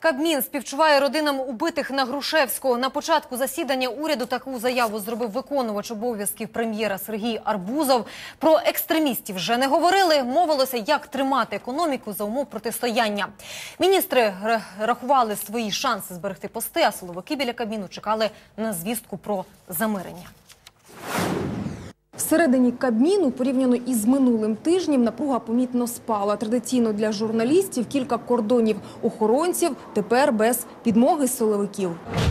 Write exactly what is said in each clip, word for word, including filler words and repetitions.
Кабмін співчуває родинам убитих на Грушевського. На початку засідання уряду таку заяву зробив виконувач обов'язків прем'єра Сергій Арбузов. Про екстремістів вже не говорили. Мовилося, як тримати економіку за умов протистояння. Міністри рахували свої шанси зберегти пости, а силовики біля Кабміну чекали на звістку про замирення. Всередині Кабміну, порівняно із минулим тижнем, напруга помітно спала. Традиційно для журналістів кілька кордонів охоронців, тепер без підмоги силовиків.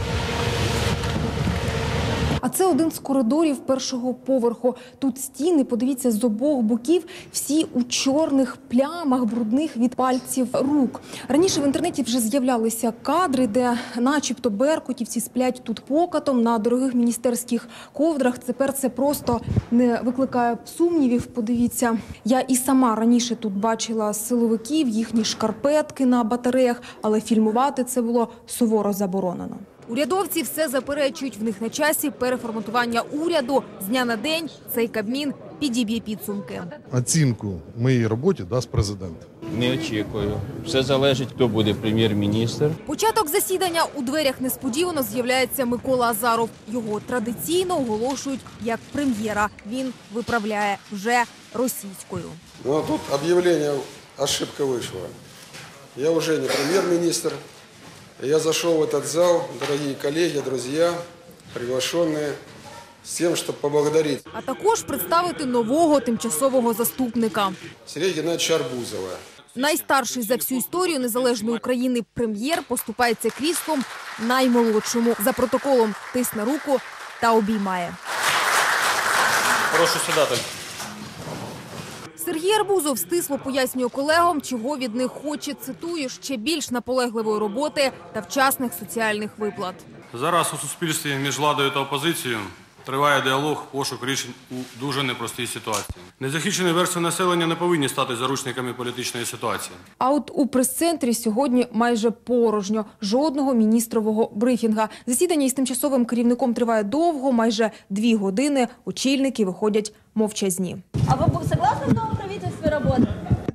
А це один з коридорів першого поверху. Тут стіни, подивіться, з обох боків, всі у чорних плямах, брудних від пальців рук. Раніше в інтернеті вже з'являлися кадри, де начебто беркутівці сплять тут покатом на дорогих міністерських ковдрах. Тепер це просто не викликає сумнівів. Подивіться, я і сама раніше тут бачила силовиків, їхні шкарпетки на батареях, але фільмувати це було суворо заборонено. Урядовці все заперечують, в них на часі переформатування уряду. З дня на день цей Кабмін підіб'є підсумки. Оцінку моїй роботі дасть президент. Не очікую. Все залежить, хто буде прем'єр-міністр. Початок засідання. У дверях несподівано з'являється Микола Азаров. Його традиційно оголошують як прем'єра. Він виправляє вже російською. Ну а тут об'явлення, ошибка вийшла. Я вже не прем'єр-міністр. Я зашел в этот зал, дорогие коллеги, друзья, приглашенные, с тем, чтобы поблагодарить. А також представити нового тимчасового заступника. Сергія Геннадійовича Арбузова. Найстарший за всю історію незалежної України прем'єр поступається кріслом наймолодшому. За протоколом тисне руку та обіймає. Прошу сідати. Сергій Арбузов стисло пояснює колегам, чого від них хоче, цитую, ще більш наполегливої роботи та вчасних соціальних виплат. Зараз у суспільстві між владою та опозицією триває діалог, пошук рішень у дуже непростій ситуації. Незахищені верстви населення не повинні стати заручниками політичної ситуації. А от у прес-центрі сьогодні майже порожньо. Жодного міністрового брифінга. Засідання із тимчасовим керівником триває довго, майже дві години. Очільники виходять мовчазні. А ви согласны в новому правительстві працювати?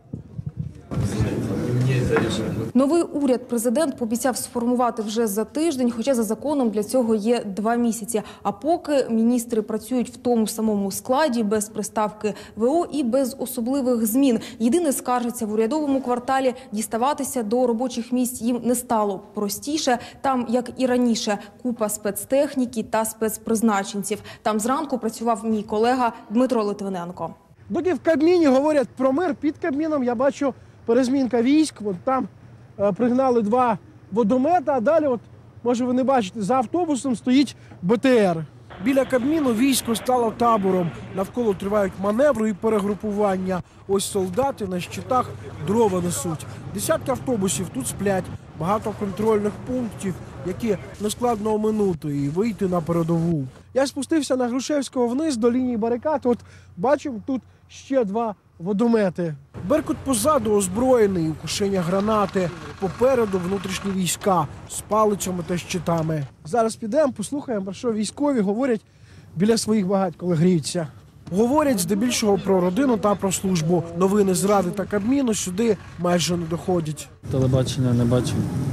Новий уряд президент пообіцяв сформувати вже за тиждень, хоча за законом для цього є два місяці. А поки міністри працюють в тому самому складі, без приставки ВО і без особливих змін. Єдине, скаржиться в урядовому кварталі, діставатися до робочих місць їм не стало простіше. Там, як і раніше, купа спецтехніки та спецпризначенців. Там зранку працював мій колега Дмитро Литвиненко. Доки в Кабміні говорять про мир, під Кабміном я бачу перезмінка військ. От там е, пригнали два водомета, а далі, от, може ви не бачите, за автобусом стоїть БТР. Біля Кабміну військо стало табором. Навколо тривають маневри і перегрупування. Ось солдати на щитах дрова несуть. Десятки автобусів тут сплять. Багато контрольних пунктів, які нескладно оминути і вийти на передову. Я спустився на Грушевського вниз до лінії барикад. От бачив тут ще два водомети. Беркут позаду озброєний, у кишенях гранати. Попереду внутрішні війська з палицями та щитами. Зараз підемо, послухаємо, про що військові говорять біля своїх багать, коли гріються. Говорять здебільшого про родину та про службу. Новини з Ради та Кабміну сюди майже не доходять. Телебачення не бачу.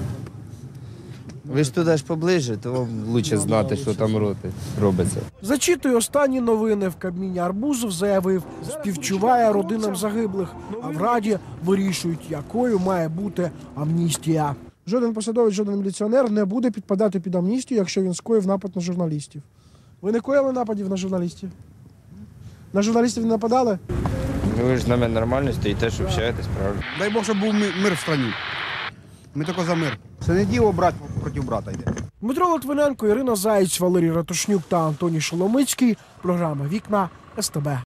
Ви ж туди ж поближе, то вам краще знати, що там робиться. Зачитую останні новини. В Кабміні Арбузов заявив, співчуває родинам загиблих, а в Раді вирішують, якою має бути амністія. Жоден посадовець, жоден міліціонер не буде підпадати під амністію, якщо він скоїв напад на журналістів. Ви не коїли нападів на журналістів? На журналістів не нападали? Ну, ви ж на мене нормально стоїте, що общаєтесь, правда? Дай Бог, щоб був мир в країні. Ми тільки за мир. Це не діло брат проти брата йде. Дмитро Литвиненко, Ірина Заєць, Валерій Ратушнюк та Антоній Шоломицький. Програма «Вікна» ес те бе.